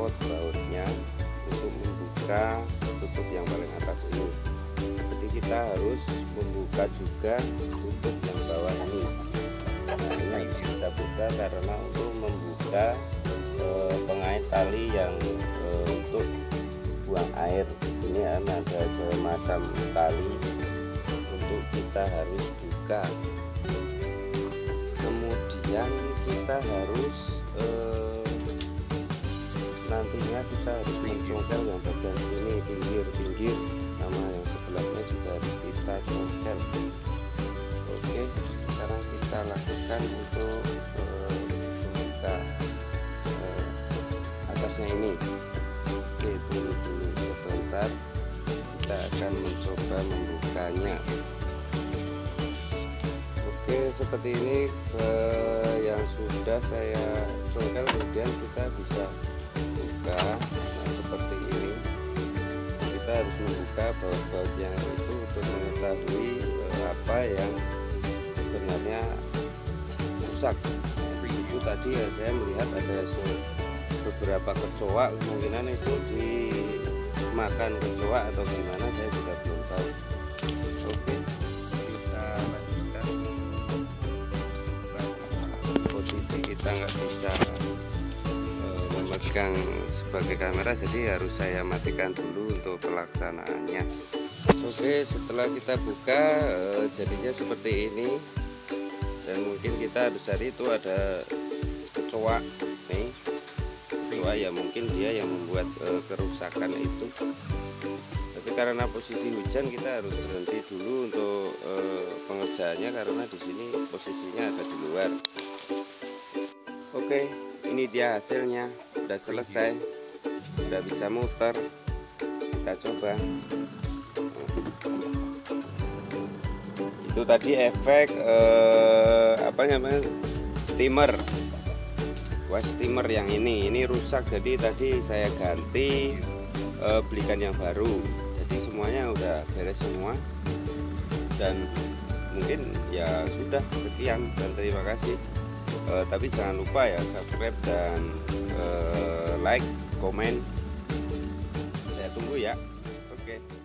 copot bautnya untuk membuka tutup yang paling atas ini. Jadi kita harus membuka juga tutup yang bawah ini. Nah, ini harus kita buka karena untuk membuka pengait tali yang untuk buang air. Di sini ada semacam tali untuk kita harus buka. Kemudian kita harus nantinya kita harus mencongkel yang bagian sini, pinggir sama yang sebelahnya juga harus kita congkel. Oke, sekarang kita lakukan untuk membuka atasnya ini. Oke, tunggu dulu sebentar, kita akan mencoba membukanya. Oke, seperti ini yang sudah saya congkel, kemudian kita bisa buka. Nah, seperti ini kita harus membuka baut-bautnya itu untuk mengetahui apa yang sebenarnya rusak. Nah, di situ tadi ya, saya melihat ada beberapa kecoa, kemungkinan itu dimakan kecoa atau gimana, saya juga belum tahu. Oke, kita lanjutkan. Posisi kita nggak bisa memegang sebagai kamera, jadi harus saya matikan dulu untuk pelaksanaannya. Oke, setelah kita buka jadinya seperti ini, dan mungkin kita harus cari itu ada kecoa nih. Ya mungkin dia yang membuat kerusakan itu, tapi karena posisi hujan kita harus berhenti dulu untuk pengerjaannya karena di sini posisinya ada di luar. Oke, ini dia hasilnya, udah selesai, udah bisa muter. Kita coba. Itu tadi efek apa namanya, steamer. Steamer yang ini rusak, jadi tadi saya ganti, belikan yang baru. Jadi semuanya udah beres semua, dan mungkin ya sudah sekian, dan terima kasih. Tapi jangan lupa ya subscribe dan like, komen. Saya tunggu ya. Oke.